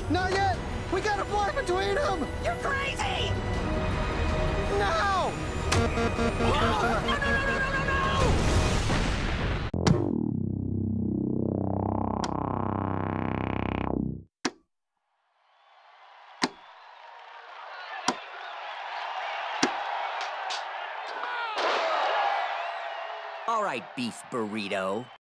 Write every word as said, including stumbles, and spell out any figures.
Not yet! We gotta fly between them! You're crazy! No! No, no, no, no, no, no, no! All right, beef burrito.